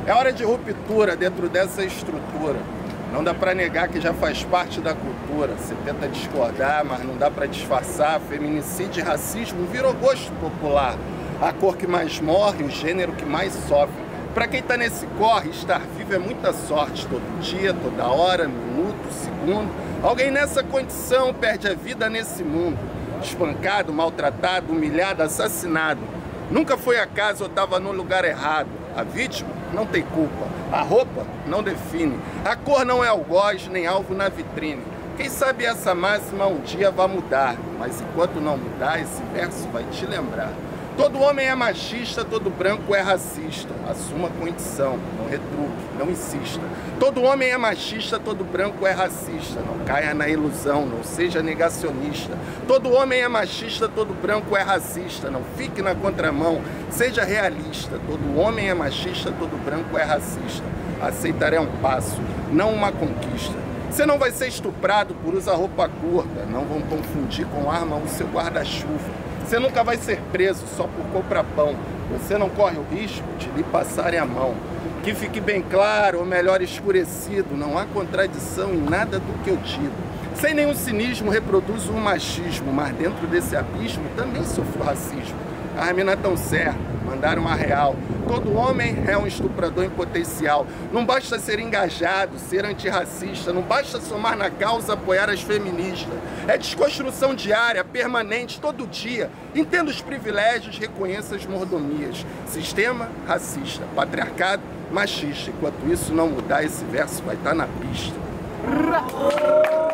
É hora de ruptura dentro dessa estrutura. Não dá para negar que já faz parte da cultura. Você tenta discordar, mas não dá para disfarçar. Feminicídio e racismo virou gosto popular. A cor que mais morre, o gênero que mais sofre. Para quem tá nesse corre, estar vivo é muita sorte. Todo dia, toda hora, minuto, segundo. Alguém nessa condição perde a vida nesse mundo. Espancado, maltratado, humilhado, assassinado. Nunca foi acaso ou estava no lugar errado. A vítima não tem culpa. A roupa não define. A cor não é algoz nem alvo na vitrine. Quem sabe essa máxima um dia vai mudar. Mas enquanto não mudar, esse verso vai te lembrar. Todo homem é machista, todo branco é racista. Assuma a condição, não retruque, não insista. Todo homem é machista, todo branco é racista. Não caia na ilusão, não seja negacionista. Todo homem é machista, todo branco é racista. Não fique na contramão, seja realista. Todo homem é machista, todo branco é racista. Aceitar é um passo, não uma conquista. Você não vai ser estuprado por usar roupa curta. Não vão confundir com arma o seu guarda-chuva. Você nunca vai ser preso só por comprar pão. Você não corre o risco de lhe passarem a mão. Que fique bem claro, ou melhor escurecido, não há contradição em nada do que eu digo. Sem nenhum cinismo reproduzo o machismo, mas dentro desse abismo também sofro racismo. As minas tão certas, mandaram a real. Todo homem é um estuprador em potencial. Não basta ser engajado, ser antirracista. Não basta somar na causa, apoiar as feministas. É desconstrução diária, permanente, todo dia. Entenda os privilégios, reconheça as mordomias. Sistema racista, patriarcado machista. Enquanto isso não mudar, esse verso vai estar na pista.